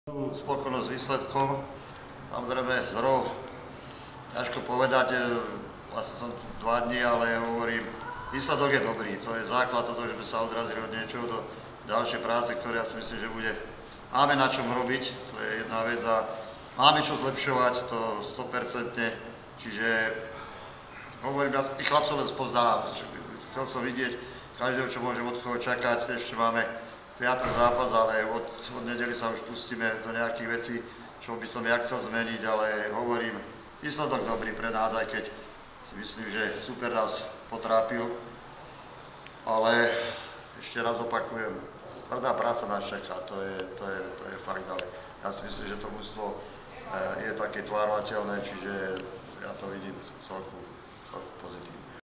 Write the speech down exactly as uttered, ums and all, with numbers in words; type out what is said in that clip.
Spokojnosť s výsledkom, samozrejme zdrov, ťažko povedať, vlastne som tu dva dní, ale hovorím, výsledok je dobrý, to je základ toho, že sme sa odrazili od niečoho do ďalšej práce, ktoré ja si myslím, že bude, máme na čom robiť, to je jedna vec a máme čo zlepšovať, to sto percent, čiže hovorím, ja tých chlapcov len spoznám, chcel som vidieť každého, čo môžem od koho čakať, ešte máme piatok zápas, ale od, od nedeli sa už pustíme do nejakých vecí, čo by som ja chcel zmeniť, ale hovorím, výsledok dobrý pre nás, aj keď si myslím, že super nás potrápil, ale ešte raz opakujem, tvrdá práca nás čaká, to je, to je, to je fakt, ale ja si myslím, že to mužstvo je také tvárovateľné, čiže ja to vidím celku, celku pozitívne.